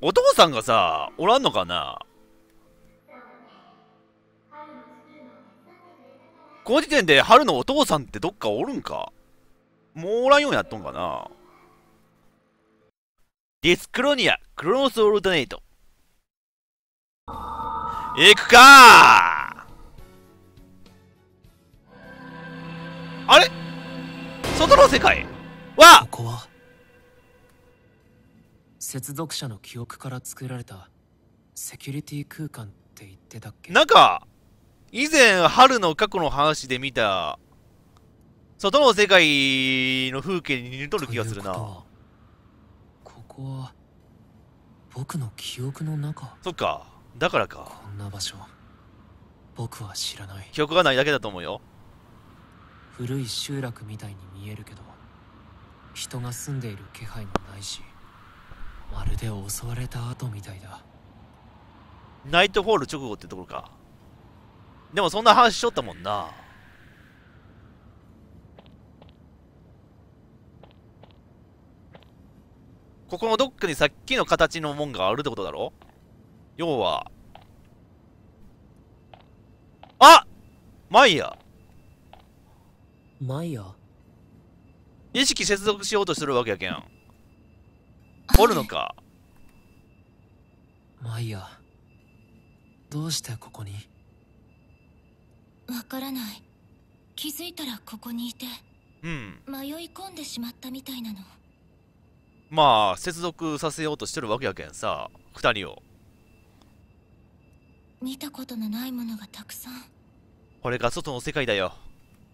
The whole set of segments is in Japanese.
お父さんがさ、おらんのかな。この時点で春のお父さんってどっかおるんか。もうおらんようになっとんかな。ディスクロニア、クロノスオルタネイト。行くかー。あれ外の世界は、 ここは接続者の記憶から作られたセキュリティ空間って言ってたっけ？ なんか、以前春の過去の話で見た、外の世界の風景に似とる気がするな。 ここは僕の記憶の中。 そっか、だからか。 こんな場所僕は知らない。 記憶がないだけだと思うよ。 古い集落みたいに見えるけど、人が住んでいる気配もないし、まるで襲われた後みたいだ。 ナイトフォール直後ってところか。でもそんな話しとったもんな。ここのどっかにさっきの形のもんがあるってことだろ。要は、あ、マイヤ。 マイヤ？ 意識接続しようとしてるわけやけん。おるのか。 マイヤ、どうしてここに？ わからない。気づいたらここにいてうん。 迷い込んでしまったみたいなの。 まあ、接続させようとしてるわけやけんさ、二人を。 見たことのないものがたくさん。 これが外の世界だよ。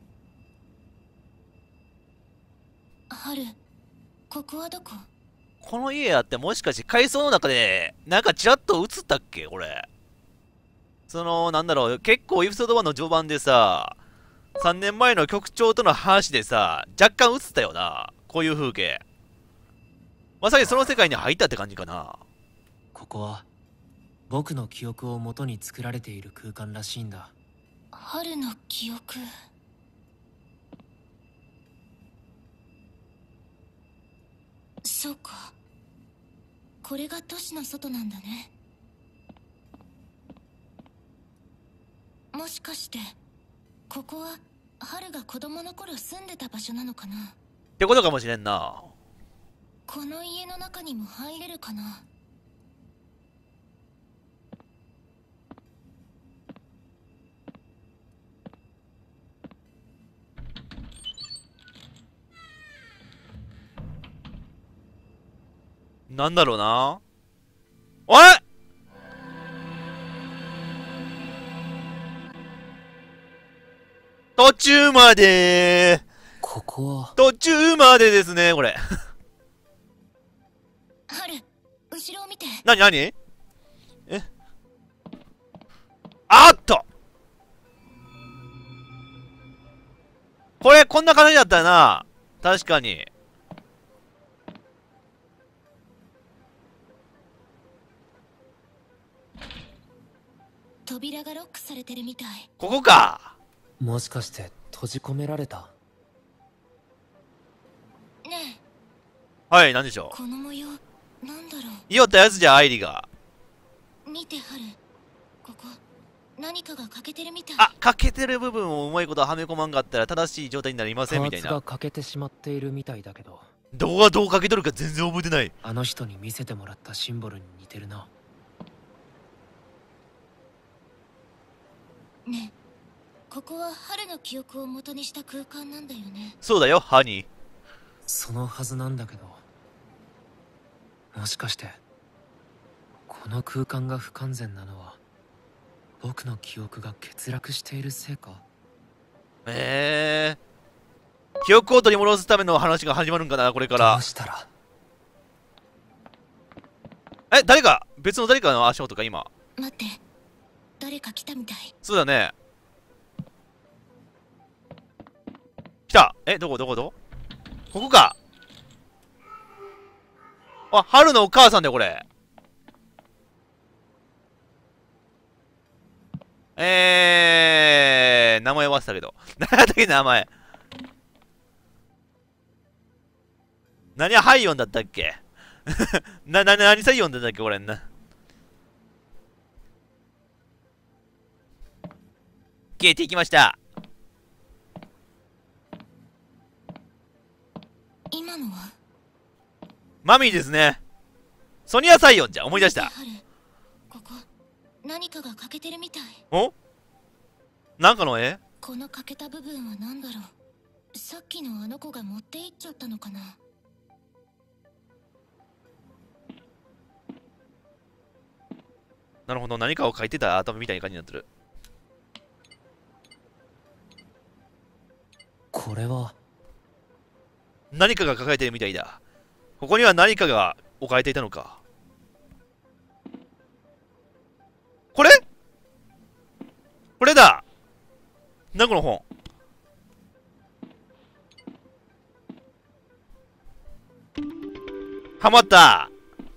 春、ここはどこ？ この家やってもしかして階層の中で、なんかチラッと映ったっけこれ。その、なんだろう、結構エピソード1の序盤でさ、3年前の局長との話でさ、若干映ったよな。こういう風景。まさにその世界に入ったって感じかな。 ここは僕の記憶を元に作られている空間らしいんだ。 春の記憶。そうか。これが都市の外なんだね。もしかしてここは春が子供の頃住んでた場所なのかな。 ってことかもしれんな。 この家の中にも入れるかな。 なんだろうな。おい途中までここは途中までですね、これ。 春、後ろを見て。 なになに。あっとこれ、こんな感じだったな。確かに。 扉がロックされてるみたい。 ここか。 もしかして閉じ込められた？ ねはい、なんでしょえ、この模様なんだろう。いよったやつじゃ、愛理が。 う。見て春、ここ何かが欠けてるみたい。 あ、欠けてる部分をうまいことはめ込まんかったら正しい状態になりませんみたいな。 パーツが欠けてしまっているみたいだけど、 どこがどう欠けとるか全然覚えてない。 あの人に見せてもらったシンボルに似てるな。 ねえ、ここは春の記憶を元にした空間なんだよね。 そうだよ、ハニー。 そのはずなんだけど、もしかしてこの空間が不完全なのは僕の記憶が欠落しているせいか？ 記憶を取り戻すための話が始まるんかな、これから。 どうしたら？ 誰か別の誰かの足音か、今。 待って、誰か来たみたい。 そうだね。来た。どこここか。あ、春のお母さんだよ、これ。名前忘れたけど。何だったっけ、名前。何ハイオンだったっけ。 何歳読んでんだっけこれな。消えていきました。 今のはマミーですね。ソニアサイオンじゃん。思い出した。 春、ここ何かが欠けてるみたい。 お、なんかの絵？ この欠けた部分は何だろう。さっきのあの子が持って行っちゃったのかな。 なるほど、何かを書いてた頭みたいな感じになってる。 これは何かが抱えてるみたいだ。ここには何かが置かれていたのか。これだ。なんこの本。ハマった。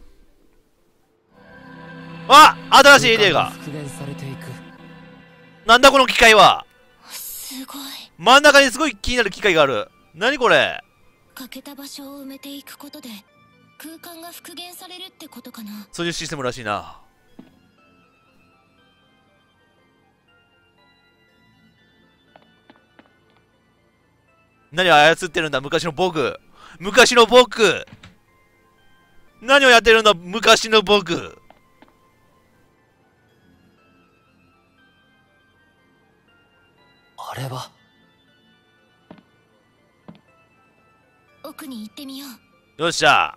あ、新しいエリアが。 復元されていく。 なんだこの機械は。 すごい。 真ん中にすごい気になる機械がある。何これ。 欠けた場所を埋めていくことで空間が復元されるってことかな。 そういうシステムらしいな。何を操ってるんだ昔の僕。昔の僕。何をやってるんだ昔の僕。 あれは奥に行ってみよう。 よっしゃ。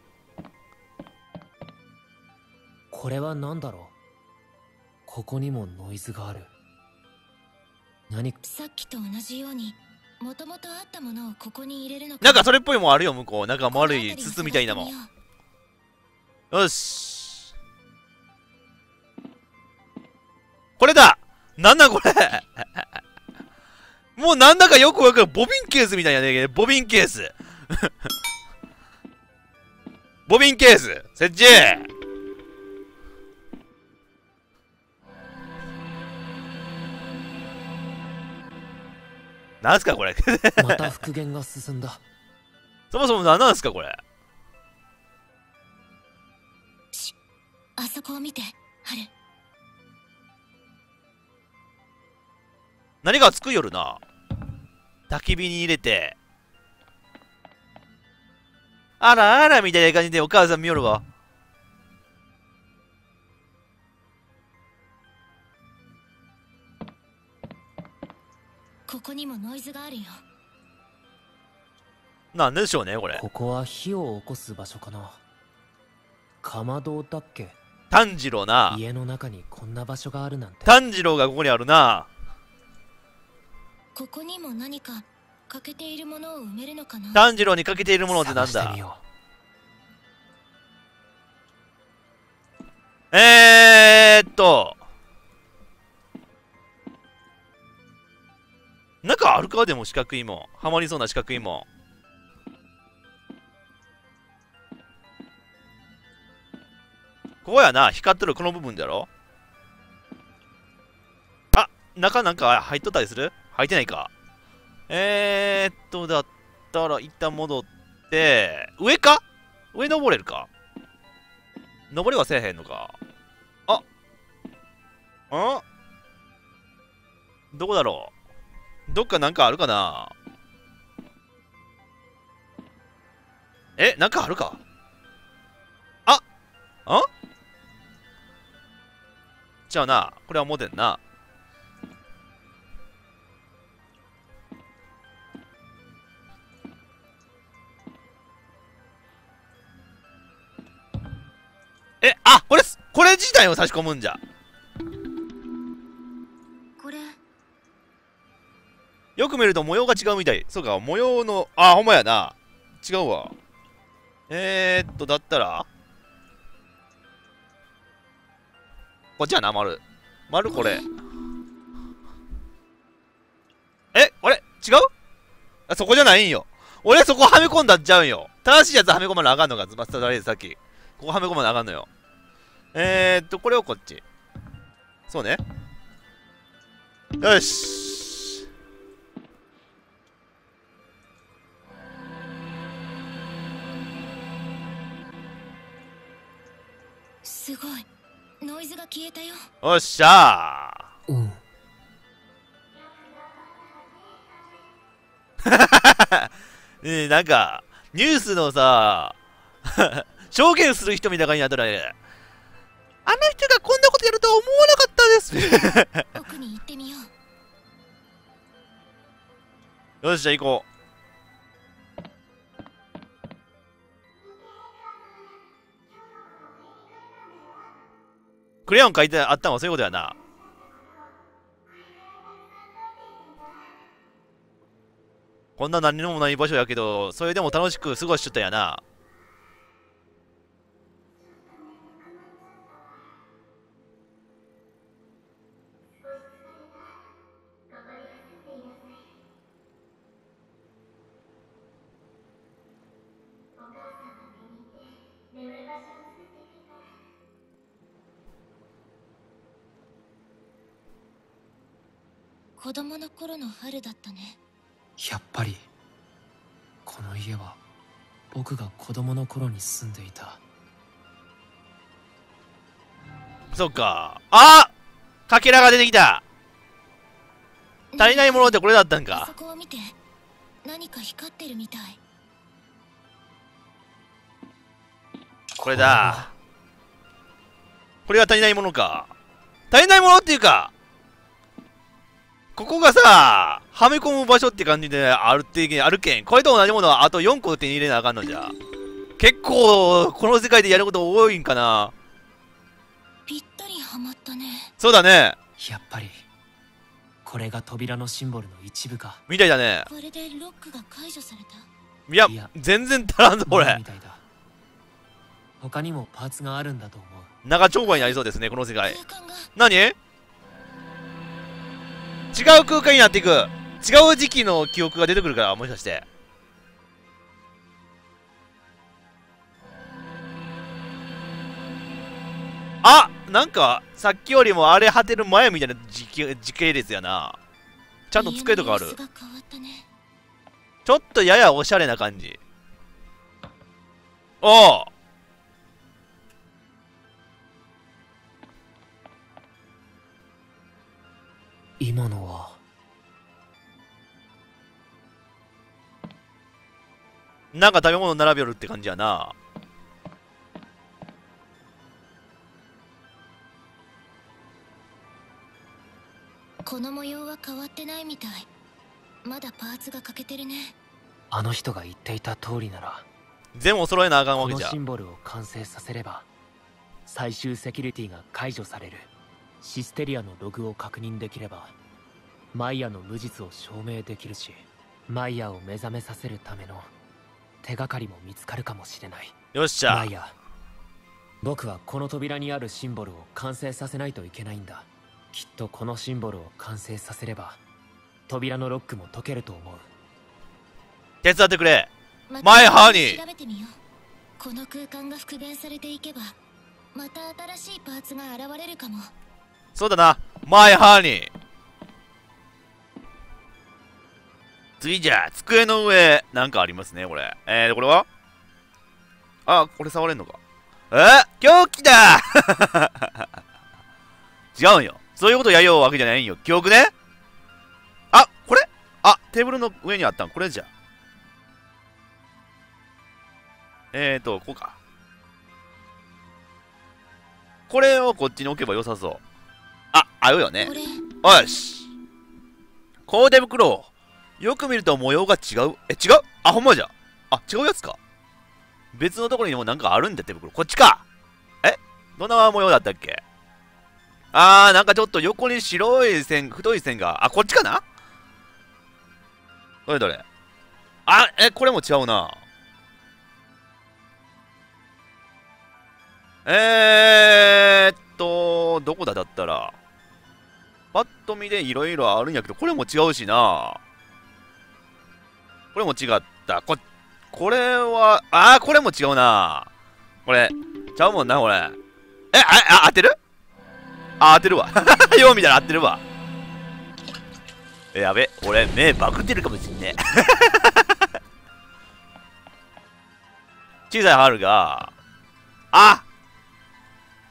これは何だろう。ここにもノイズがある。 さっきと同じようにもともとあったものをここに入れるのか。 なんかそれっぽいもんあるよ向こう。なんか丸い筒みたいなもん。よし。これだ。なんだこれ。もうなんだかよくわかる。ボビンケースみたいなね。ボビンケース。ボビンケース設置。なんすかこれ。 また復元が進んだ。 そもそも何なんすかこれ。 あそこを見て、春。 何がつくよるな。焚き火に入れて。あらあらみたいな感じでお母さん見よるわ。 ここにもノイズがあるよ。 なんでしょうねこれ。 ここは火を起こす場所かな。かまどだっけ。 炭治郎な。 家の中にこんな場所があるなんて。 炭治郎がここにあるな。 ここにも何か欠けているものを埋めるのかな。 炭治郎にかけているものってなんだ。 探してみよなんかあるかでも四角いもん。はまりそうな四角いもん。ここやな。光っとるこの部分だろ。あ、中なんか入っとったりする？入ってないか。だったら一旦戻って、上か？上登れるか？登れはせえへんのか。あ、どこだろう。どっかなんかあるかな。なんかあるか。じゃあな、これは持てんな。これ自体を差し込むんじゃ。 これよく見ると模様が違うみたい。そうか、模様の、あ、ほんまやな。違うわ。だったらこっちやな、丸。丸これ。あれ違う？あ、そこじゃないんよ。俺そこはめ込んだっちゃうんよ。正しいやつはめ込まなあかんのが、さっき。ここはめ込まなあかんのよ。これをこっち。そうね。よし。 すごい。ノイズが消えたよ。 おっしゃー。 うん。 なんか、ニュースのさ、証言する人みたいな感じになったら、あの人がこんなことやるとは思わなかったです。 奥に行ってみよう。 よし、じゃあ行こう。クレヨン書いてあったのはそういうことやな。こんな何にもない場所やけど、それでも楽しく過ごしちゃったんやな。 子供の頃の春だったね。 やっぱりこの家は僕が子供の頃に住んでいた。 そっか。あ、かけらが出てきた。足りないものってこれだったんか。 あそこを見て。何か光ってるみたい。 これだ。これが足りないものか。足りないものっていうか、ここがさ、はめ込む場所って感じであるけん。これと同じものはあと4個手に入れなあかんのじゃ。結構、この世界でやること多いんかな。 ぴったりはまったね。 そうだね。 やっぱりこれが扉のシンボルの一部か。 みたいだね。 これでロックが解除された。 いやいや、 全然足らんぞ、これみ。たいだ。他にもパーツがあるんだと思う。 長丁場になりそうですね、この世界。 空間が何？違う空間になっていく。違う時期の記憶が出てくるから、もしかして。あ、なんかさっきよりもあれ果てる前みたいな時系列やな。ちゃんと机とかある。 家の様子が変わったね。 ちょっとややおしゃれな感じ。おお、 今のはなんか食べ物並べよるって感じやな。 この模様は変わってないみたい。まだパーツが欠けてるね。 あの人が言っていた通りなら、 全部お揃えなあかんわこのけじゃ。 シンボルを完成させれば最終セキュリティが解除される。システリアのログを確認できればマイヤの無実を証明できるし、マイヤを目覚めさせるための手がかりも見つかるかもしれない。 よっしゃ。 マイヤ、僕はこの扉にあるシンボルを完成させないといけないんだ。きっとこのシンボルを完成させれば扉のロックも解けると思う。 手伝ってくれ。 まマイハニー。 調べてみよう。この空間が復元されていけばまた新しいパーツが現れるかも。 そうだな、マイハニー。次じゃあ、机の上、なんかありますね、これ。これはあ、これ触れんのか。凶器だ違うんよ。そういうことやようわけじゃないんよ。記憶ね。あ、これあ、テーブルの上にあったん。これじゃ。こうか。これをこっちに置けば良さそう。あ、合うよね。 これよし。コーデ袋。よく見ると模様が違う。違う？あ、ほんまじゃ。あ、違うやつか。別のところにもなんかあるんだ、手袋。こっちか。どんな模様だったっけ？なんかちょっと横に白い線、太い線が。あ、こっちかな？どれどれ？あ、これも違うな。どこだったら。パッと見でいろいろあるんやけど、これも違うしな。これも違った。これは、これも違うな。これ、ちゃうもんな、これ。合ってる？合ってるわ。よう見たら合ってるわ。やべ、俺、目バグってるかもしんねえ。小さい春が、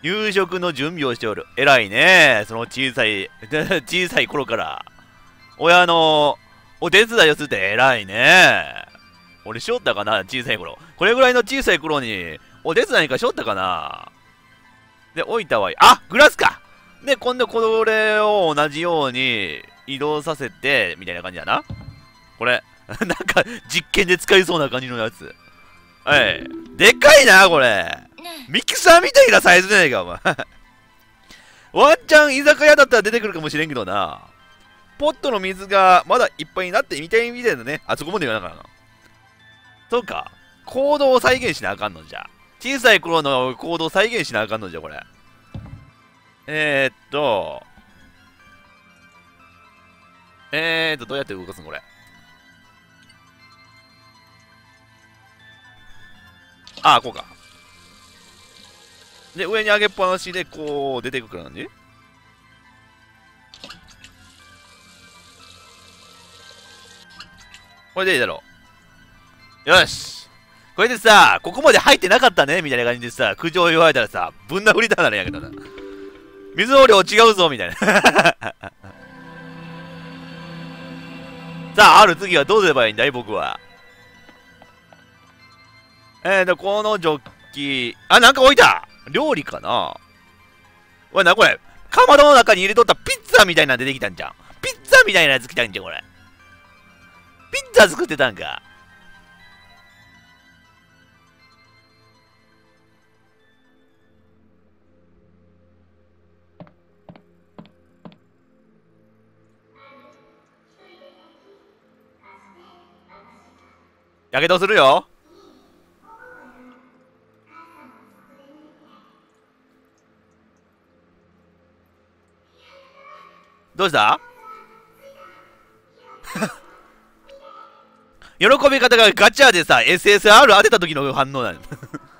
夕食の準備をしておる。偉いね。その小さい、小さい頃から。親のお手伝いをするって偉いね。俺しよったかな小さい頃。これぐらいの小さい頃に、お手伝いかしよったかな。で、置いたわい。あ、グラスか。で、今度これを同じように移動させて、みたいな感じだな。これ。なんか、実験で使いそうな感じのやつ。はい。でかいな、これ。ミキサーみたいなサイズじゃないか、お前。ワンチャン居酒屋だったら出てくるかもしれんけどな。ポットの水がまだいっぱいになってみたいみたいだね。あそこまで言わなかったな。そうか。行動を再現しなあかんのじゃ。小さい頃の行動を再現しなあかんのじゃ、これ。どうやって動かすのこれ。ああ、こうか。で、上に上げっぱなしで、こう、出てくる感じ。これでいいだろう。よし。これでさ、ここまで入ってなかったねみたいな感じでさ、苦情を言われたらさ、ぶん殴りたなるんやけどな。水の量違うぞみたいな。さあ、ある次はどうすればいいんだい僕は。このジョッキ、あ、なんか置いた料理かな。おい、な、これ。かまどの中に入れとったピッツァみたいなの出てきたんじゃん。ピッツァみたいなやつ来たんじゃん、これ。ピッツァ作ってたんか。やけどするよ。どうした喜び方がガチャでさ、SSR 当てた時の反応なの。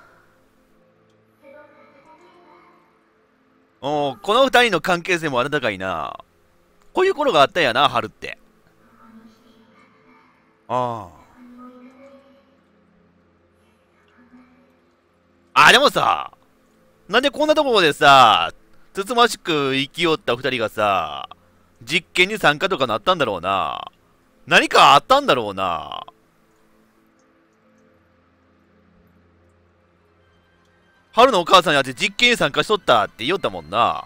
おー、この二人の関係性も温かいな。こういう頃があったんやな、春って。ああ。あ、でもさ、なんでこんなところでさ、つつましく生きよった二人がさ、実験に参加とかなったんだろうな。何かあったんだろうな。春のお母さんやって実験に参加しとったって言おったもんな。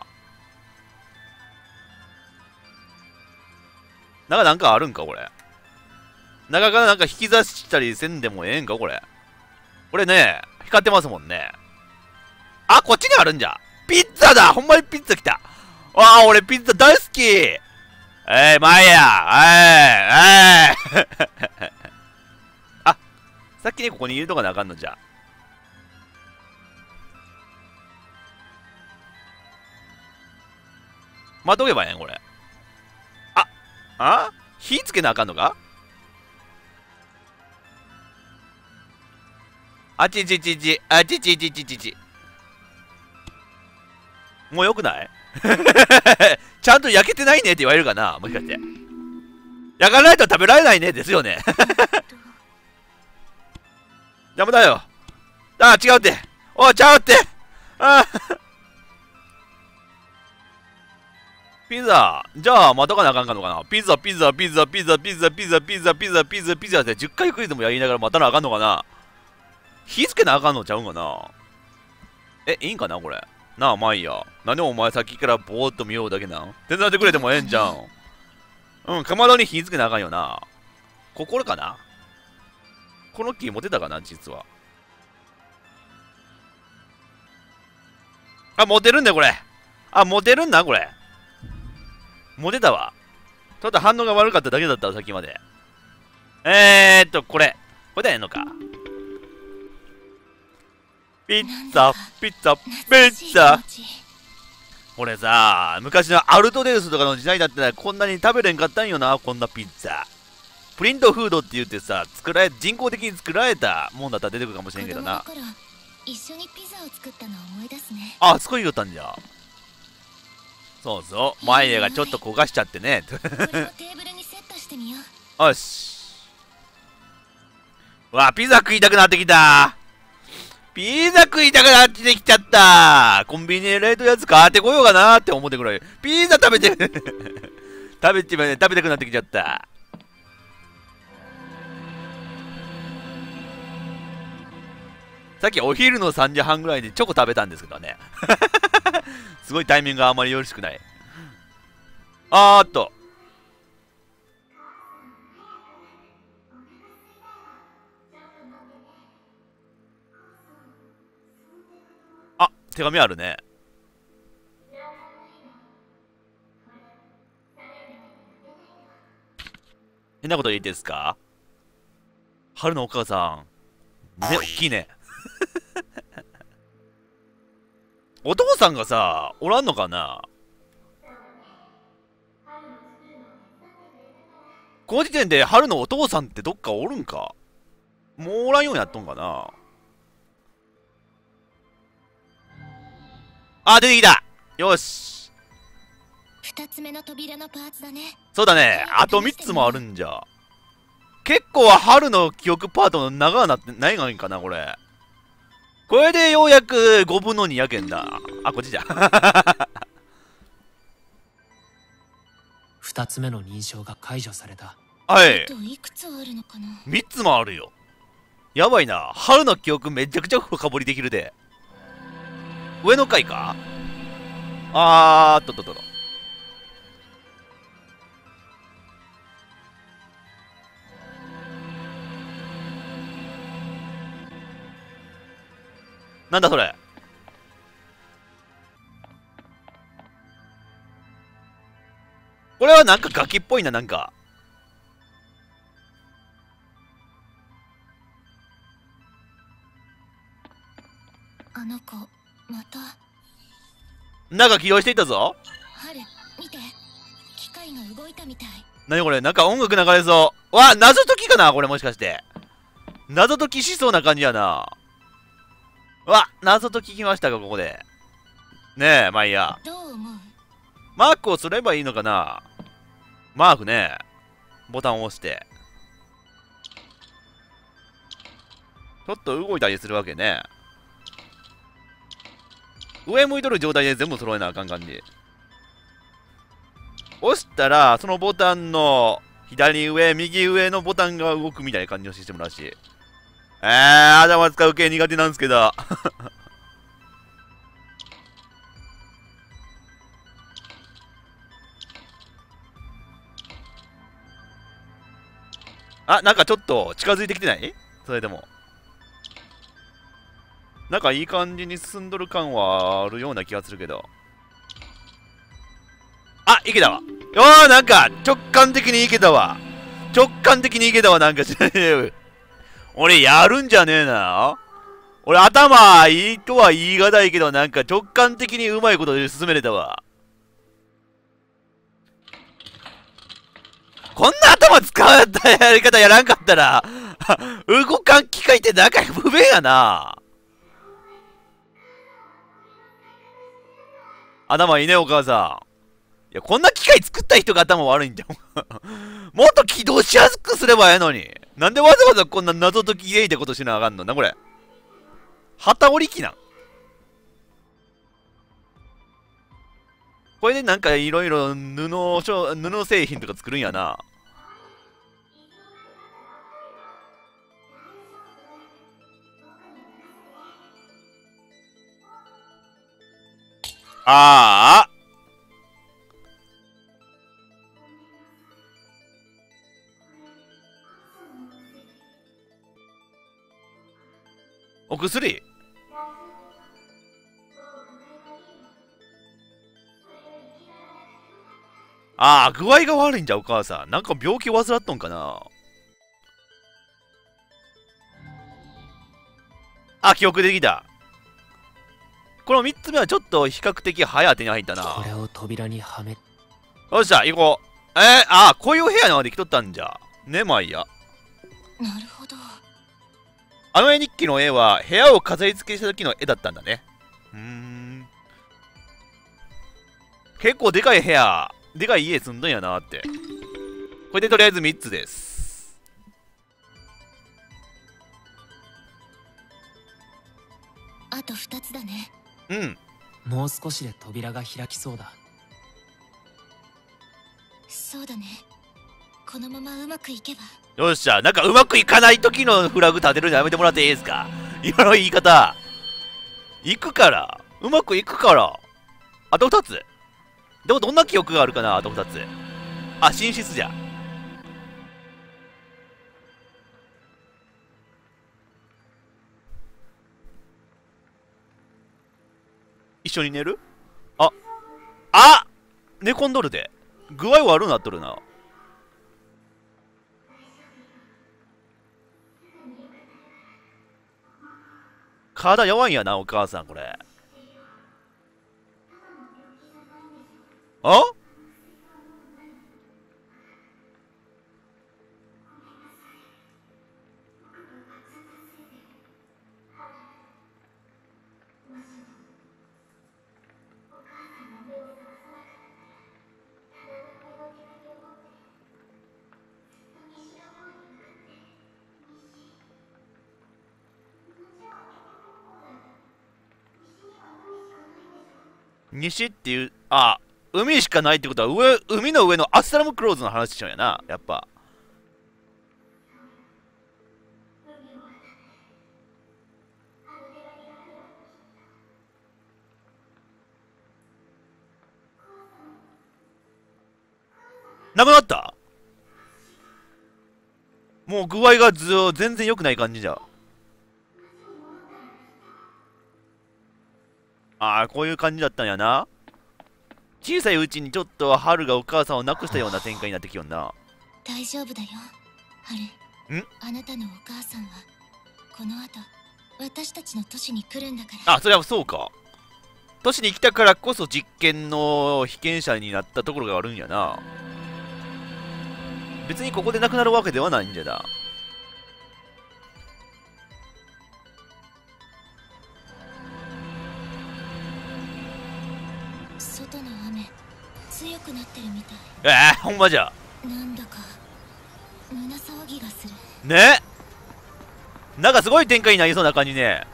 なんかあるんかこれ。中からなんか引き出したりせんでもええんかこれ。これね、光ってますもんね。あ、こっちにあるんじゃ。ピッツァだほんまにピッツァ来た。わあ、俺ピッツァ大好き。前や。あ、さっきね、ここに入れとかなあかんのじゃ。待っとけばええんこれ。火つけなあかんのか。あちちちち、あちちちちちち。もうよくないちゃんと焼けてないねって言われるかなもしかして。焼かないと食べられないねですよね。邪魔だよ。あ、違うって。おい、ちゃうって。ピザ。じゃあ、待たかなあかんかのかな。ピザって10回クイズもやりながら待たなあかんのかな。火つけなあかんのちゃうんかな。いいんかなこれ。なあ、まあいいや。なんでお前さっきからぼーっと見ようだけなん。手伝ってくれてもええんじゃん。うん、かまどに火つけなあかんよな。これかな。この木持てたかな実は。あ、持てるんだよこれ。あ、持てるんだこれ。持てたわ。ちょっと反応が悪かっただけだったわ、さっきまで。これだやんのか。ピッツァ。これさ、昔のアルトデウスとかの時代だったらこんなに食べれんかったんよな、こんなピッツァ。プリントフードって言ってさ、人工的に作られたもんだったら出てくるかもしれんけどな。 一緒にピザを作ったのを思い出すね。 あ、そこに言ったんじゃ。そうそう、マイネがちょっと焦がしちゃってね。 これをテーブルにセットしてみよう。 よし。うわ、ピザ食いたくなってきた。 ピザ食いたくなってきちゃった。コンビニで冷凍やつ買ってこようかなって思ってくらい。ピザ食べて食べたくなってきちゃった。さっきお昼の3時半ぐらいにチョコ食べたんですけどね。すごいタイミングがあまりよろしくない。あ手紙あるね。変なこと言っていいですか？春のお母さん、ね、大きいね。お父さんがさ、おらんのかな？この時点で春のお父さんってどっかおるんか？もうおらんようになっとんかな？あ、出てきた！よし。 2つ目の扉のパーツだね。 そうだね。あと3つもあるんじゃ。結構春の記憶パートの長くなってないがいいんかな、これ。これでようやく5分の2やけんだ。あ、こっちじゃ。 2つ目の認証が解除された。 はい。 あといくつあるのかな。 3つもあるよ。やばいな。春の記憶めちゃくちゃ深掘りできるで。上の階か？なんだそれ。これはなんかガキっぽいな、なんか。 あの子またなんか起動していったぞ。 春見て、機械が動いたみたい。 なにこれ、なんか音楽流れそう。わ、謎解きかなこれ、もしかして。謎解きしそうな感じやな。わ、謎解き来ましたか、ここで。ねえ、まあいいや。 どう思う？ マークをすればいいのかな。マークね。ボタンを押して。ちょっと動いたりするわけね。上向いとる状態で全部揃えなあかん感じ。押したら、そのボタンの左上、右上のボタンが動くみたいな感じのシステムらしい。頭使う系苦手なんですけど。あ、なんかちょっと近づいてきてない？それでも。なんかいい感じに進んどる感はあるような気がするけど。あ、いけたわ。なんか直感的にいけたわ。なんか知らねえよ。俺やるんじゃねえな。俺頭いいとは言い難いけど、なんか直感的にうまいことで進めれたわ。こんな頭使ったやり方やらんかったら、動かん機械ってなんか不便やな。頭いいね、お母さん。いや、こんな機械作った人が頭悪いんじゃん。もっと起動しやすくすればええのに。なんでわざわざこんな謎解きゲイってことしなあかんのな、これ。旗織り機なん。これでなんかいろいろ布製品とか作るんやな。ああ。お薬。ああ、具合が悪いんじゃ、お母さん。なんか病気患っとんかな。あ、記憶できた。この3つ目はちょっと比較的早手に入ったな。 これを扉にはめ。 よっしゃ、行こう。こういう部屋のできとったんじゃ。ね、まあいいや。 なるほど。 あの絵日記の絵は部屋を飾り付けした時の絵だったんだね。結構でかい部屋、でかい家住んどんやなって。これでとりあえず3つです。 うん。 もう少しで扉が開きそうだ。 そうだね。このままうまくいけば。 よっしゃ、なんかうまくいかない時のフラグ立てるのやめてもらっていいですか？今の言い方。行くから。うまくいくから。あと2つ。でもどんな記憶があるかな、あと2つ。あ、寝室じゃ。一緒に寝る？あ寝込んどるで。具合悪なっとるな。体弱いんやな、お母さん、これ。あ西っていう、海しかないってことは、海の上のアスタラムクローズの話しちゃうんやな、やっぱ。なくなった？もう具合が全然良くない感じじゃ。こういう感じだったんやな。小さいうちにちょっと春がお母さんを亡くしたような展開になってきよんな。 大丈夫だよ、春。 ん？ あなたのお母さんはこの後私たちの都市に来るんだから。 それはそうか。都市に来たからこそ実験の被験者になったところがあるんやな。別にここで亡くなるわけではないんじゃな。 外の雨強くなってるみたい。 ほんまじゃ。 なんだか胸騒ぎがするね。なんかすごい展開になりそうな感じね。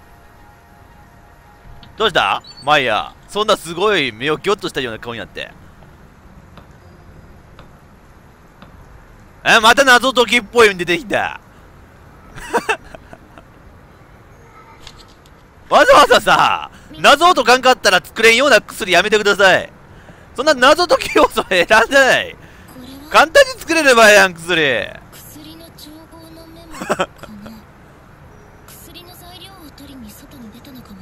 どうしたマイヤ？そんなすごい目をギョッとしたような顔になって。また謎解きっぽいの出てきた。わざわざさ、謎解かんかったら作れんような薬やめてください。そんな謎解き要素選んでない。簡単に作れればええやん、薬。 薬の調合のメモかな。薬の材料を取りに外に出たのかも。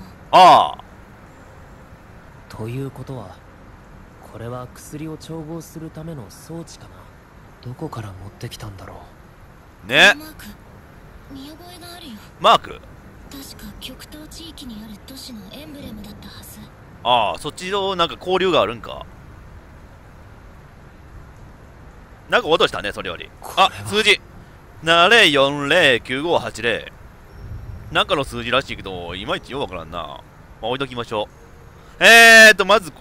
ということは、これは薬を調合するための装置かな。どこから持ってきたんだろうね。 マーク見覚えがあるよ。 マーク確か極東地域にある都市のエンブレムだったはず。 そっちのなんか交流があるんか。なんか落としたね、それより。数字70409580。なんかの数字らしいけど、いまいちようわからんな。置いときましょう。まず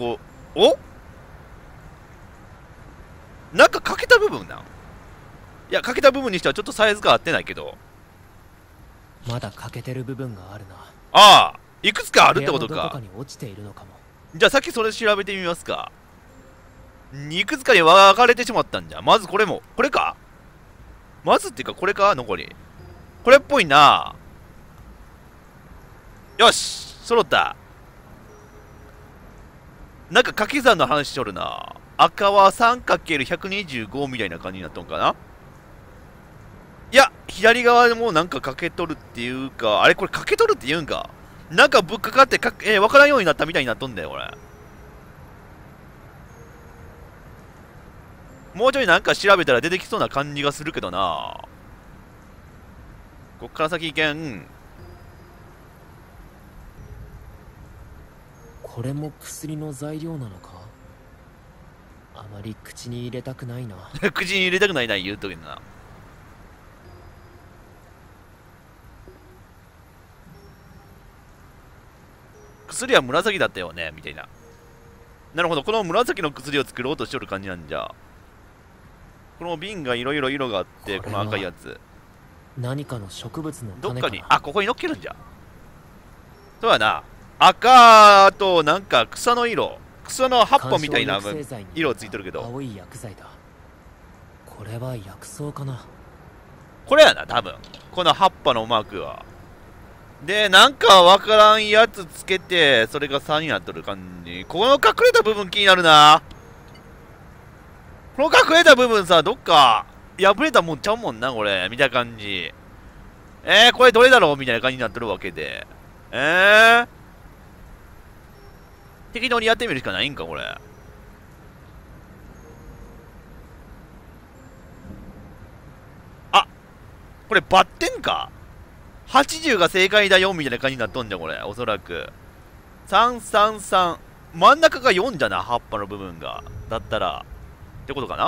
なんか欠けた部分なん？いや、欠けた部分にしてはちょっとサイズが合ってないけど。 まだ欠けてる部分があるな。 いくつかあるってことどこかか。 に落ちているのかも。 じゃあさっきそれ調べてみますか。いくつかに分かれてしまったんじゃ。まずこれか。まずっていうかこれか、残り。これっぽいな。よし、揃った。なんか掛け算の話しとるな。赤は 3×125 みたいな感じになっとんかな。いや、左側でもなんかかけとるっていうか、あれこれかけとるって言うんか。なんかぶっかかって分からんようになったみたいになっとんだよ、これ。もうちょいなんか調べたら出てきそうな感じがするけどな。こっから先行けん。 これも薬の材料なのか。あまり口に入れたくないな。 口に入れたくないな、言うときな。薬は紫だったよねみたいな。なるほど、この紫の薬を作ろうとしとる感じなんじゃ。この瓶がいろいろ色があって、この赤いやつ何かの植物の種かな。 どっかにここに乗っけるんじゃ。そうやな。 赤となんか草の色、草の葉っぱみたいな色ついてるけど、 青い薬剤だ。これは薬草かな。 これやな多分、この葉っぱのマークは。でなんかわからんやつつけて、それが3になっとる感じ。この隠れた部分気になるな。この隠れた部分さ、どっか破れたもんちゃうもんな、これ見た感じ。これどれだろうみたいな感じになってるわけで、適当にやってみるしかないんか、これ。あ、これバッテンか ?80 が正解だよみたいな感じになっとんじゃん、これ。おそらく。333。真ん中が4じゃな、葉っぱの部分が。だったら。ってことかな。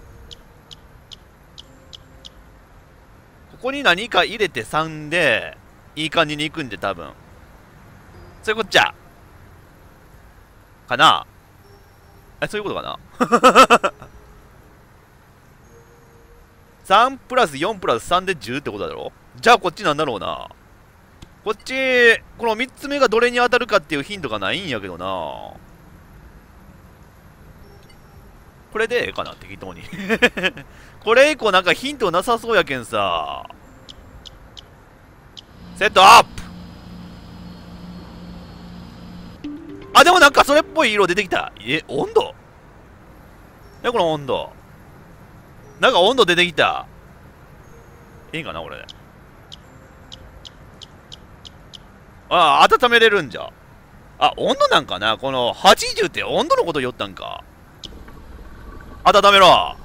ここに何か入れて3で、いい感じにいくんで、多分。そういうこっちゃ。かな。そういうことかな。3プラス4プラス3で10ってことだろ。じゃあこっちなんだろうな。こっち、この3つ目がどれに当たるかっていうヒントがないんやけどな。これでええかな、適当に。これ以降なんかヒントなさそうやけんさ。セットアップ。あ、でもなんかそれっぽい色出てきた。温度この温度。なんか温度出てきた。いいかな、これ。あ、温めれるんじゃ。あ、温度なんかな。この80って温度のこと言ったんか。温めろ。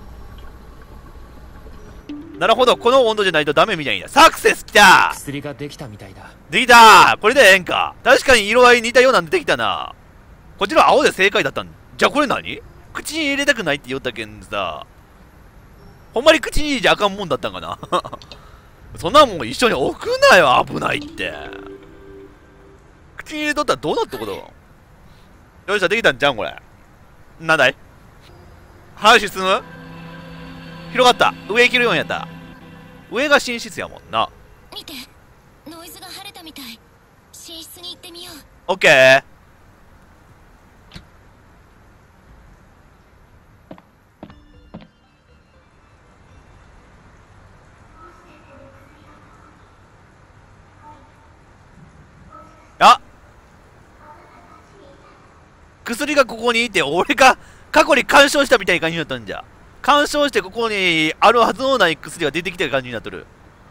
なるほど、この温度じゃないとダメみたいな。サクセスきた。 薬ができたみたいだ。 できた。これでええんか。確かに色合い似たようなん出てきたな。こっちの青で正解だったんじゃ。これ何？口に入れたくないって言ったけんさ、ほんまに口に入れちゃあかんもんだったんかな。そんなもん一緒に置くなよ、危ないって。口に入れとったらどうなったこと？よっしゃ、できたんじゃん、これ。なんだい？話進む？広がった。上行けるようになった。上が寝室やもんな。 見て、ノイズが晴れたみたい。寝室に行ってみよう。 オッケー。あ、薬がここにいて、俺が過去に干渉したみたいな感じになったんじゃ。干渉してここにあるはずのない薬が出てきてる感じになっとる。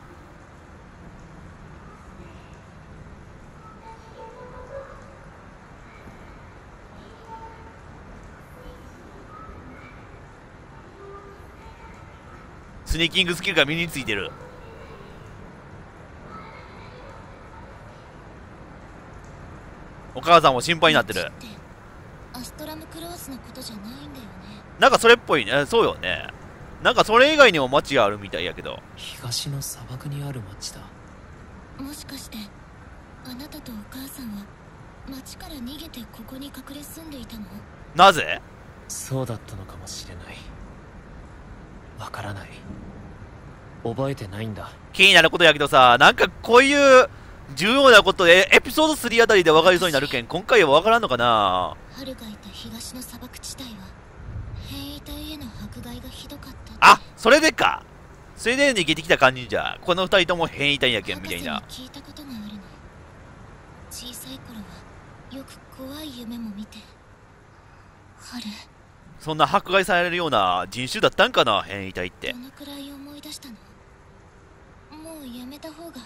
スニーキングスキルが身についてる。お母さんも心配になってる。 アストラムクロースのことじゃないんだよね。 なんかそれっぽいね。そうよね。なんかそれ以外にも町があるみたいやけど。 東の砂漠にある町だ。 もしかしてあなたとお母さんは町から逃げてここに隠れ住んでいたの？ なぜ？ そうだったのかもしれない。わからない。覚えてないんだ。 気になることやけどさ、なんかこういう重要なことでエピソード3あたりで分かりそうになるけん、今回は分からんのかな。 春がいた東の砂漠地帯は変異体への迫害がひどかった。 あ、それでか。それで逃げてきた感じじゃ。この二人とも変異体やけんみたいな。 博士に聞いたことがあるの。小さい頃はよく怖い夢も見て。春、 そんな迫害されるような人種だったんかな、変異体って。 どのくらい思い出したの？もうやめた方が。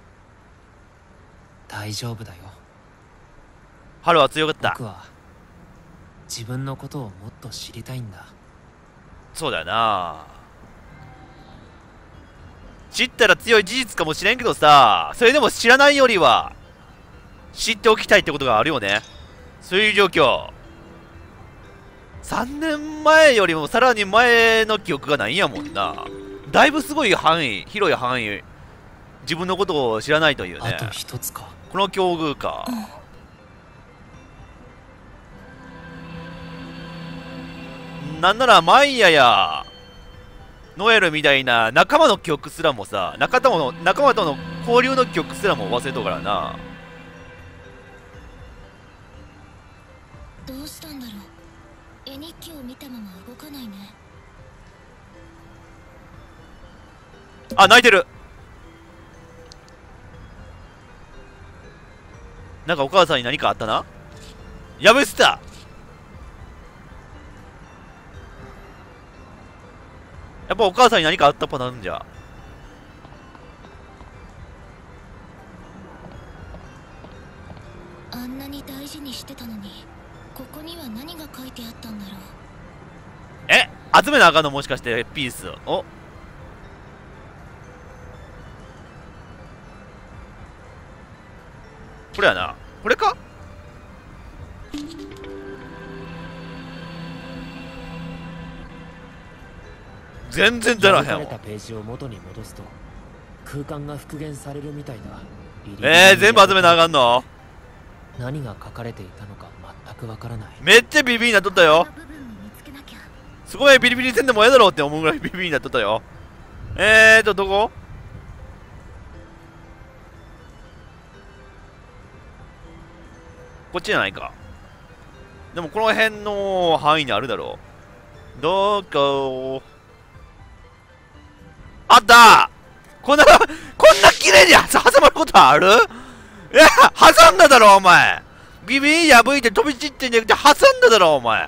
大丈夫だよ。 春は強かった。 僕は自分のことをもっと知りたいんだ。 そうだよな。知ったら強い事実かもしれんけどさ、それでも知らないよりは知っておきたいってことがあるよね。そういう状況。3年前よりもさらに前の記憶がないんやもんな。だいぶすごい範囲、広い範囲、自分のことを知らないというね。 あと一つか。 この境遇か。なんならマイヤやノエルみたいな仲間の記憶すらもさ、仲間との交流の記憶すらも忘れとうからな。 どうしたんだろう。絵日記を見たまま動かないね。 あ、泣いてる。なんかお母さんに何かあったな。やぶせた。やっぱお母さんに何かあったっぽなんじゃ。 あんなに大事にしてたのに、ここには何が書いてあったんだろう。 え、集めなあかんの、もしかしてピース。お、これやな。これか。全然出らへんわ。 たページを元に戻すと空間が復元されるみたいだ。 全部集めなあかんの。 何が書かれていたのか全くわからない。 めっちゃビビりになっとったよ。 部分を見つけなきゃ。 すごいビリビリせんでもええだろうって思うぐらいビビりになっとったよ。どこ。こっちじゃないか。でもこの辺の範囲にあるだろう。どこ。あった。こんな綺麗に挟まることある。いや、挟んだだろお前。ビビ破いて飛び散ってんじゃなくて挟んだだろお前。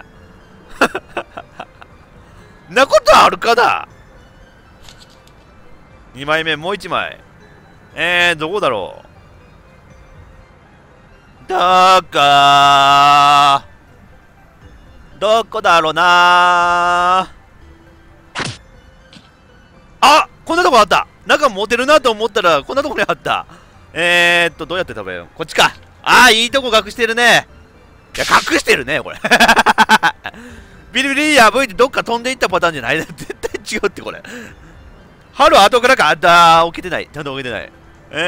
なことあるかな。2枚目もう1枚。どこだろう。どこだろうな。あ、こんなとこあった。中持てるなと思ったらこんなとこにあった。どうやって食べよう。こっちか。ああ、いいとこ隠してるね。いや、隠してるねこれ。ビリビリ破いてどっか飛んでいったパターンじゃない。絶対違うってこれ。春後からか。あった。起きてない。ちゃんと起きてない。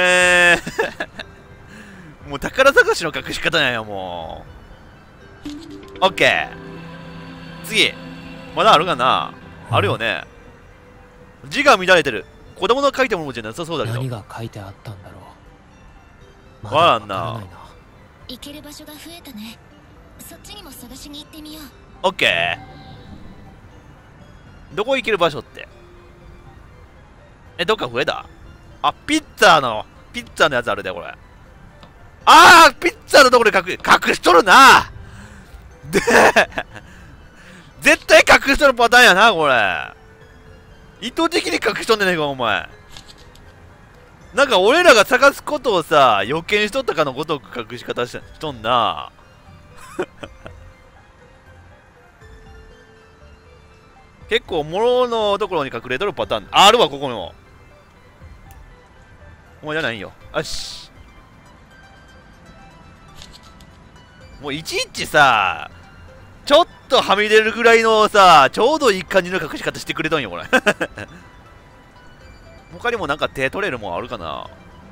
もう宝探しの隠し方なんやもう。オッケー。次まだあるかな。あるよね。字が乱れてる。子供の書いたものじゃなさそうだけど。 何が書いてあったんだろう。まだわからんわからな。 ないな。 行ける場所が増えたね。そっちにも探しに行ってみよう。 オッケー。どこ行ける場所って。どっか増えた。あ、ピッツァのやつあるでこれ。あー、ピッツァのところで隠しとるな。で絶対隠しとるパターンやなこれ。意図的に隠しとんねんねんかお前。なんか俺らが探すことをさ予見しとったかのごとく隠し方しとんな。結構物のところに隠れとるパターンあるわ。ここにもお前じゃないよ。よし、もういちいちさちょっとはみ出るぐらいのさちょうどいい感じの隠し方してくれとんよこれ。他にもなんか手取れるもんあるかな。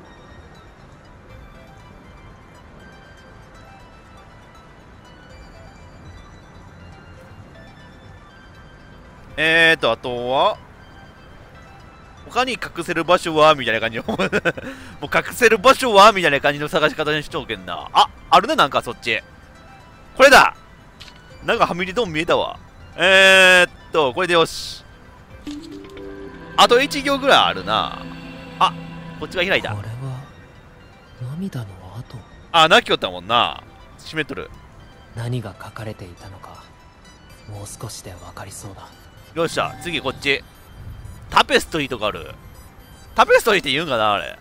あとは他に隠せる場所はみたいな感じのもう隠せる場所はみたいな感じの探し方にしとうけんな。あるね。なんかそっちこれだ。なんかはみ出とん見えたわ。これでよし。あと1行ぐらいあるな。あ、こっちが開いた。 これは涙の跡。 あ、泣きよったもんな。閉めとる。 何が書かれていたのかもう少しで分かりそうだ。 よっしゃ、次こっち。タペストリーとかある。タペストリーって言うんかなあれ。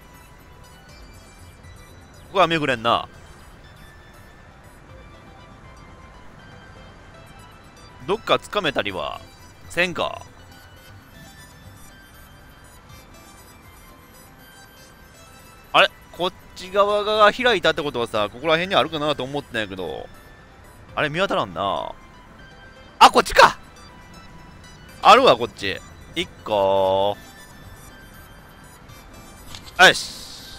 ここはめぐれんな。どっかつかめたりはせんか。あれ、こっち側が開いたってことはさここら辺にあるかなと思ってんやけど、あれ見当たらんな。あ、こっちか。あるわこっち。1個。よし。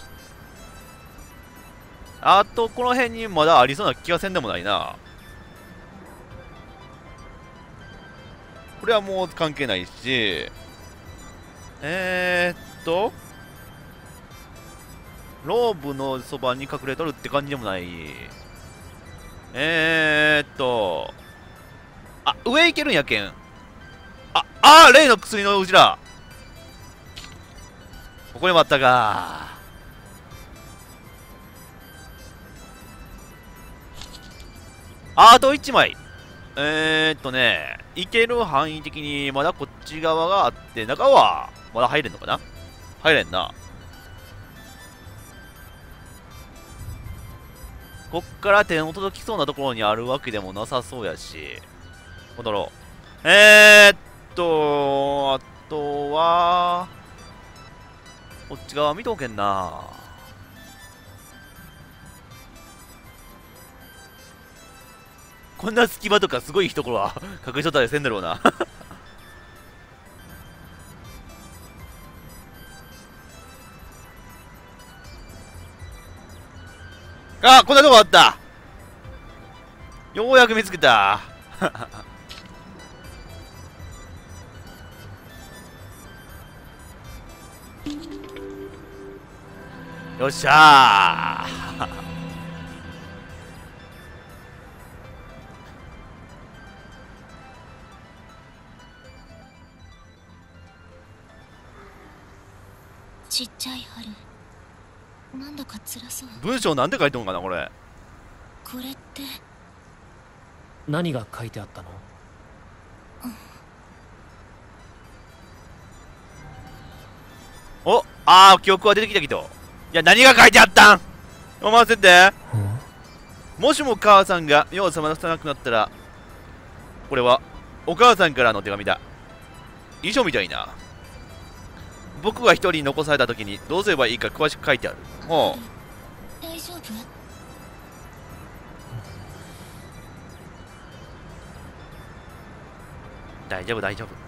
あとこの辺にまだありそうな気がせんでもないな。これはもう関係ないし、ローブのそばに隠れとるって感じでもない。 上行けるんやけん。あ、例の薬のうちら。ここにもあったか。あと1枚。行ける範囲的にまだこっち側があって、中はまだ入れんのかな。入れんな。こっから手の届きそうなところにあるわけでもなさそうやし。戻ろう。あとは、こっち側見とけんな。こんな隙間とかすごいところは隠しとったりせんだろうな。あ、こんなとこあった。ようやく見つけた。よっしゃー。 ちっちゃい春、なんだか辛そう。 文章なんで書いてんのかなこれ。 これって何が書いてあったの？ 記憶は出てきたけど。いや、何が書いてあったん？読ませて。もしも母さんが目を覚まさなくなったら、これはお母さんからの手紙だ。遺書みたいな。僕が一人残された時にどうすればいいか詳しく書いてある。 大丈夫？ 大丈夫大丈夫。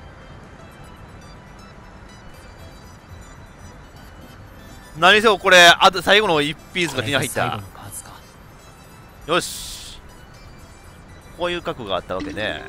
何せよこれ、あと最後の1ピースが手に入った。よし、こういう覚悟があったわけね。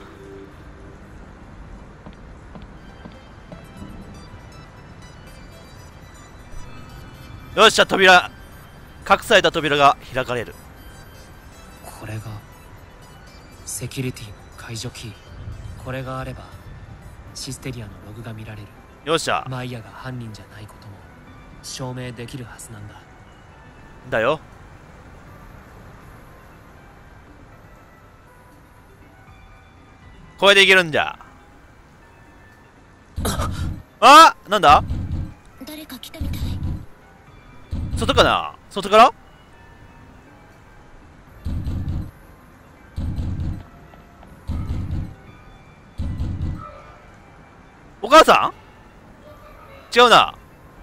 よっしゃ、扉、隠された扉が開かれる。 これがセキュリティの解除キー。これがあればシステリアのログが見られる。 よっしゃ、 マイヤが犯人じゃないことも証明できるはずなんだ。 だよ。これでいけるんじゃ。あ、なんだ？ 誰か来たみたい。 外かな？外から？お母さん？違うな。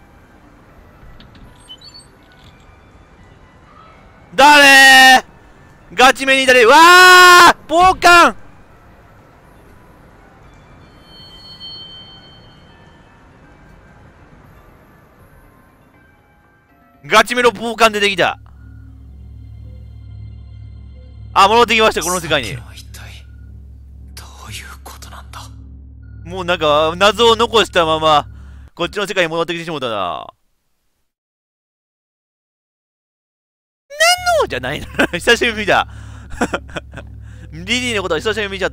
誰？ガチめに誰？わー！暴漢！ガチめの暴漢出てきた。あ、戻ってきました、この世界に。 一体どういうことなんだ。 もうなんか、謎を残したまま、こっちの世界に戻ってきてしもうたな。なんのじゃないな。久しぶり見た。リリーのことは久しぶりに見ちゃった。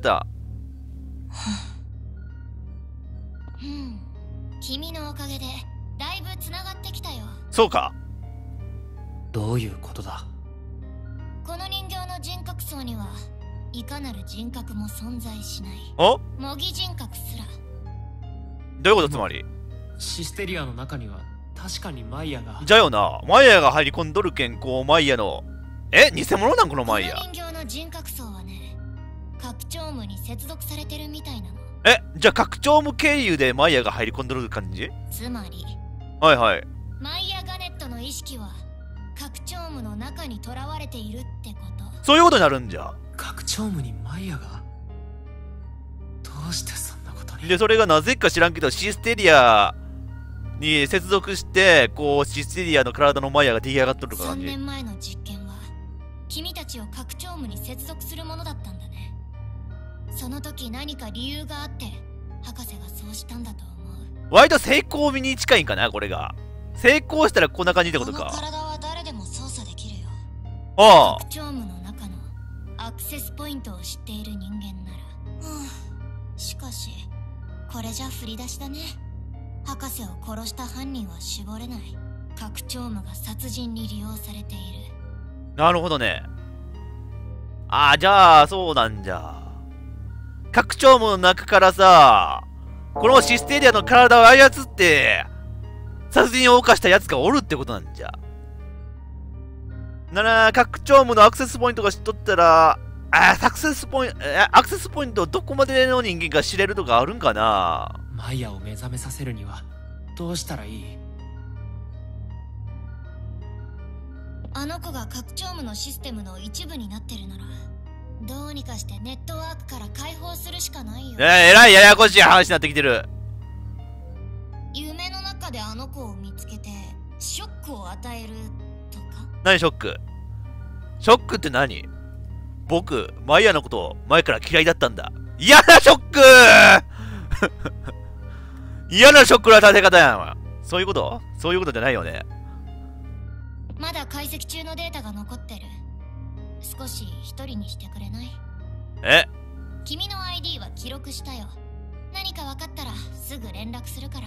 君のおかげで、だいぶ繋がってきたよ。 そうか。 どういうことだ。 この人形の人格層にはいかなる人格も存在しない。 お？ 模擬人格すら。 どういうことつまり？ システリアの中には確かにマイヤが。 じゃよな。マイヤが入り込んどるけん、こう、マイヤの。偽物なんこのマイヤ。 この人形の人格層はね、拡張無に接続されてるみたいなの。 じゃあ拡張無経由でマイヤが入り込んどる感じ？ つまり、 はいはい。 マイヤガネットの意識は拡張無の中に囚われているってこと。 そういうことになるんじゃ。 拡張無にマイヤが。どうしてそんなことに。 で、それがなぜか知らんけど、システリアに接続して、こう、システリアの体のマイヤが出来上がっとる感 3 じ。 年前の実験は君たちを拡張無に接続するものだったんだね。その時何か理由があって博士がそうしたんだと思う。 割と成功味に近いんかな、これが。成功したらこんな感じってことこのか。 体は誰でも操作できるよ。 ああ。 拡張無の中のアクセスポイントを知っている人間なら。 しかしこれじゃ振り出しだね。博士を殺した犯人は絞れない。拡張夢が殺人に利用されている。 なるほどね。ああ、じゃあ、そうなんじゃ。拡張夢の中からさ、このシステリアの体を操って、殺人を犯した奴がおるってことなんじゃ。なら、拡張夢のアクセスポイントが知っとったら、アクセスポイントどこまでの人間か知れるとかあるんかな。 マイヤを目覚めさせるにはどうしたらいい？ あの子が拡張夢のシステムの一部になってるなら、どうにかしてネットワークから解放するしかないよ。 えらいややこしい話になってきてる。 夢の中であの子を見つけてショックを与えるとか。 何ショック？ショックって何？僕、マイヤのこと前から嫌いだったんだ。嫌なショック嫌なショックの与え方やん。そういうこと？そういうことじゃないよね。 まだ解析中のデータが残ってる。少し一人にしてくれない？ え？ 君の ID は記録したよ。何か分かったらすぐ連絡するから。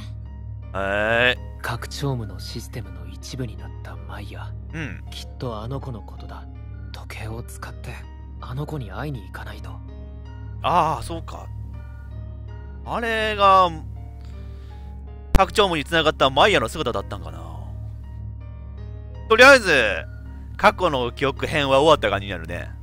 拡張夢のシステムの一部になったマイヤ。 うん。 きっとあの子のことだ。時計を使ってあの子に会いに行かないと。 ああ、そうか。あれが、拡張夢に繋がったマイヤの姿だったんかな。とりあえず、過去の記憶編は終わった感じになるね。